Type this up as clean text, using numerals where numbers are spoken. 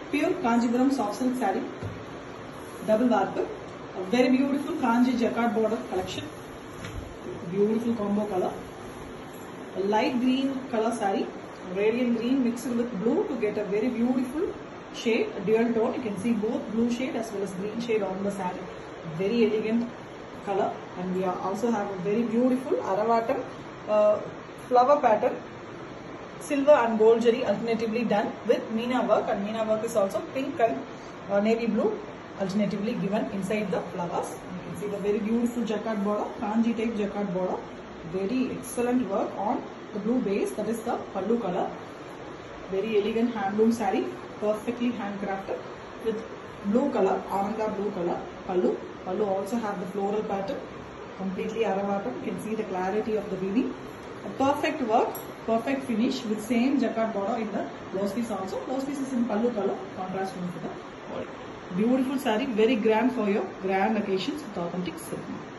Pure Kanjipuram soft silk saree, double warp, a very beautiful Kanji jacquard border collection, beautiful combo color, a light green color saree, radiant green mixed with blue to get a very beautiful shade, a dual tone. You can see both blue shade as well as green shade on the saree. Very elegant color, and we also have a very beautiful Aravatam flower pattern, silver and gold jari alternatively done with Meena work, and Meena work is also pink and navy blue alternatively given inside the flowers. You can see the very beautiful jacquard border, Kanji type jacquard border, very excellent work on the blue base. That is the pallu color. Very elegant handloom saree, perfectly handcrafted with blue color, Ananda blue color pallu. Pallu also have the floral pattern, completely Aravatam. You can see the clarity of the weaving. A perfect work, perfect finish with same jacquard border in the blouse piece also. Blouse piece is in pallu color, contrast with the body. Beautiful saree, very grand for your grand occasions with authentic silk.